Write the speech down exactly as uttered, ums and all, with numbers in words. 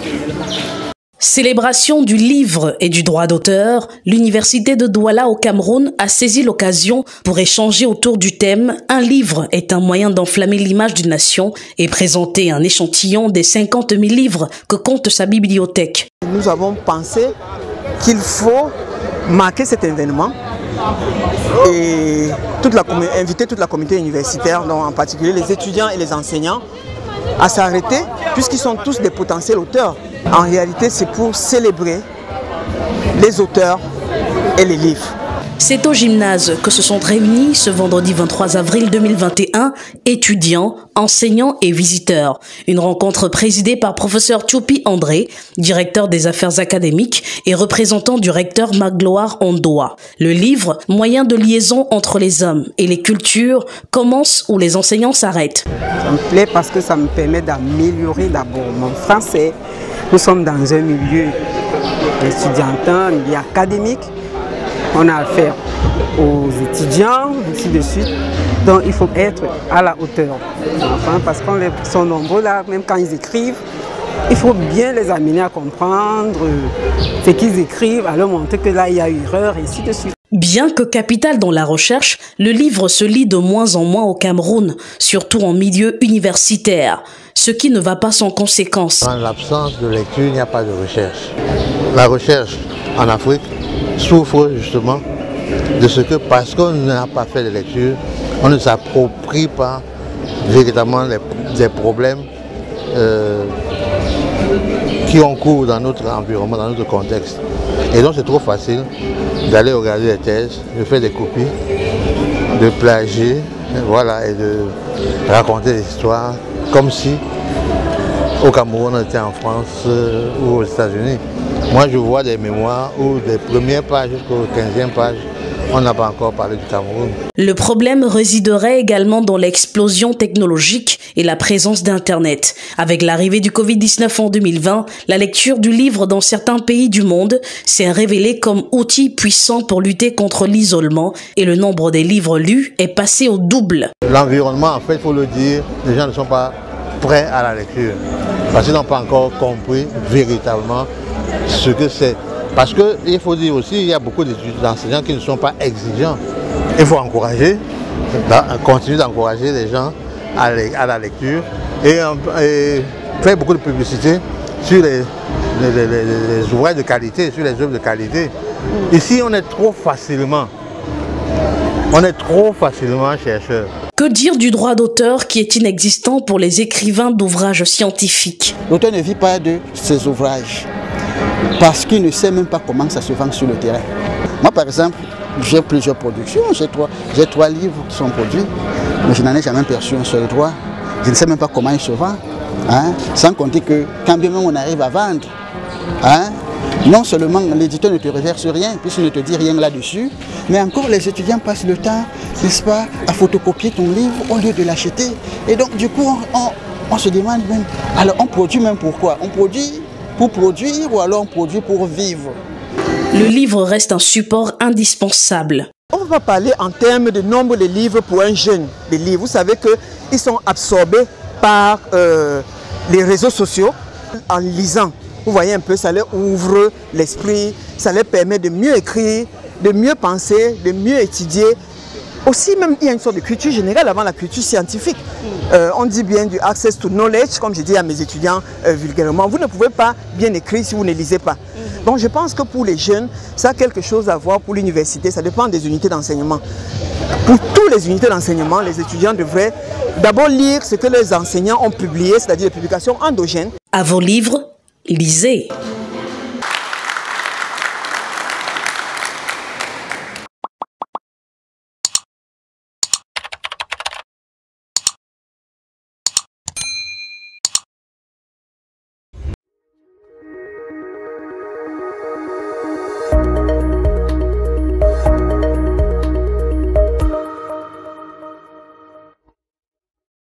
Célébration du livre et du droit d'auteur, l'université de Douala au Cameroun a saisi l'occasion pour échanger autour du thème « Un livre est un moyen d'enflammer l'image d'une nation » et présenter un échantillon des cinquante mille livres que compte sa bibliothèque. Nous avons pensé qu'il faut marquer cet événement et toute la, inviter toute la communauté universitaire, donc en particulier les étudiants et les enseignants, à s'arrêter puisqu'ils sont tous des potentiels auteurs. En réalité, c'est pour célébrer les auteurs et les livres. C'est au gymnase que se sont réunis ce vendredi vingt-trois avril deux mille vingt et un étudiants, enseignants et visiteurs. Une rencontre présidée par professeur Tchoupi André, directeur des affaires académiques et représentant du recteur Magloire Ondoa. Le livre, moyen de liaison entre les hommes et les cultures, commence où les enseignants s'arrêtent. Ça me plaît parce que ça me permet d'améliorer d'abord mon français. Nous sommes dans un milieu étudiantin, un milieu académique. On a affaire aux étudiants, ainsi de suite. Donc il faut être à la hauteur. Enfin, parce qu'ils sont nombreux là, même quand ils écrivent, il faut bien les amener à comprendre ce qu'ils écrivent, à leur montrer que là il y a erreur, et ainsi de suite. Bien que capital dans la recherche, le livre se lit de moins en moins au Cameroun, surtout en milieu universitaire, ce qui ne va pas sans conséquence. En l'absence de lecture, il n'y a pas de recherche. La recherche en Afrique souffre justement de ce que, parce qu'on n'a pas fait de lecture, on ne s'approprie pas véritablement les, les problèmes euh, qui ont cours dans notre environnement, dans notre contexte. Et donc c'est trop facile d'aller regarder les thèses, de faire des copies, de plagier, voilà, et de raconter des histoires comme si au Cameroun on était en France euh, ou aux États-Unis. Moi je vois des mémoires où des premières pages jusqu'aux quinzième page, on n'a pas encore parlé du Cameroun. Le problème résiderait également dans l'explosion technologique et la présence d'Internet. Avec l'arrivée du Covid dix-neuf en deux mille vingt, la lecture du livre dans certains pays du monde s'est révélée comme outil puissant pour lutter contre l'isolement et le nombre des livres lus est passé au double. L'environnement, en fait, il faut le dire, les gens ne sont pas prêts à la lecture parce qu'ils n'ont pas encore compris véritablement ce que c'est. Parce qu'il faut dire aussi qu'il y a beaucoup d'enseignants qui ne sont pas exigeants. Il faut encourager, continuer d'encourager les gens à la lecture et, et faire beaucoup de publicité sur les, les, les, les ouvrages de qualité, sur les œuvres de qualité. Ici, on est trop facilement, on est trop facilement chercheurs. Que dire du droit d'auteur qui est inexistant pour les écrivains d'ouvrages scientifiques? L'auteur ne vit pas de ses ouvrages, parce qu'il ne sait même pas comment ça se vend sur le terrain. Moi par exemple, j'ai plusieurs productions, j'ai trois, j'ai trois livres qui sont produits, mais je n'en ai jamais perçu un seul droit. Je ne sais même pas comment ils se vendent, hein? Sans compter que quand bien même on arrive à vendre, hein? Non seulement l'éditeur ne te reverse rien, puisqu'il ne te dit rien là-dessus, mais encore les étudiants passent le temps, n'est-ce pas, à photocopier ton livre au lieu de l'acheter. Et donc du coup, on, on, on se demande même, alors on produit même pourquoi? On produit pour produire ou alors on produit pour vivre? Le livre reste un support indispensable. On va parler en termes de nombre de livres pour un jeune. Les livres, vous savez qu'ils sont absorbés par euh, les réseaux sociaux. En lisant, vous voyez un peu, ça leur ouvre l'esprit, ça leur permet de mieux écrire, de mieux penser, de mieux étudier. Aussi, même, il y a une sorte de culture générale avant la culture scientifique. Euh, on dit bien du access to knowledge, comme je dis à mes étudiants euh, vulgairement. Vous ne pouvez pas bien écrire si vous ne lisez pas. Donc je pense que pour les jeunes, ça a quelque chose à voir pour l'université. Ça dépend des unités d'enseignement. Pour toutes les unités d'enseignement, les étudiants devraient d'abord lire ce que les enseignants ont publié, c'est-à-dire les publications endogènes. À vos livres, lisez.